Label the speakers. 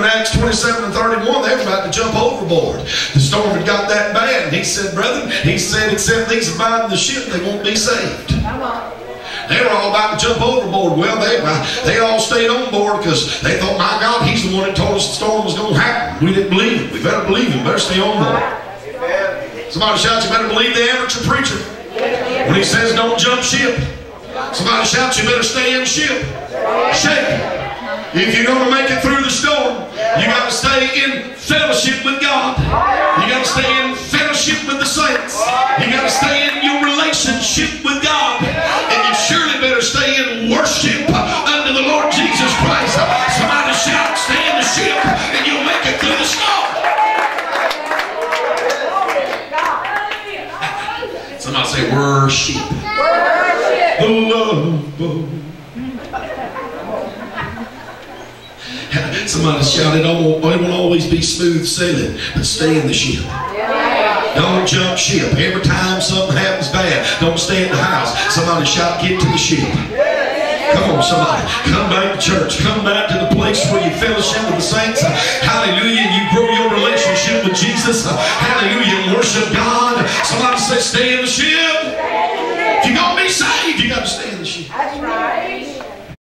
Speaker 1: in Acts 27 and 31, they were about to jump overboard. The storm had got that bad. And he said, brethren, he said, except these abide in the ship, they won't be saved. They were all about to jump overboard. Well, they all stayed on board because they thought, my God, he's the one that told us the storm was going to happen. We didn't believe him. We better believe him. Better stay on board. Somebody shout, you better believe the amateur preacher when he says don't jump ship. Somebody shout, you better stay in ship. Shape. If you're going to make it through the storm, you got to stay in fellowship with God. You got to stay in fellowship with the saints. You got to stay in your relationship with God. And you surely better stay in worship unto the Lord Jesus Christ. Somebody shout, stay in the ship, and you'll make it through the storm. Somebody say, worship. The love boat. Somebody shouted, it won't always be smooth sailing, but stay in the ship. Don't jump ship. Every time something happens bad, don't stay in the house. Somebody shout, get to the ship. Come on, somebody. Come back to church. Come back to the place where you fellowship with the saints. Hallelujah. You grow your relationship with Jesus. Hallelujah. Worship God. Somebody say, stay in the ship. If you're going to be saved, you got to stay.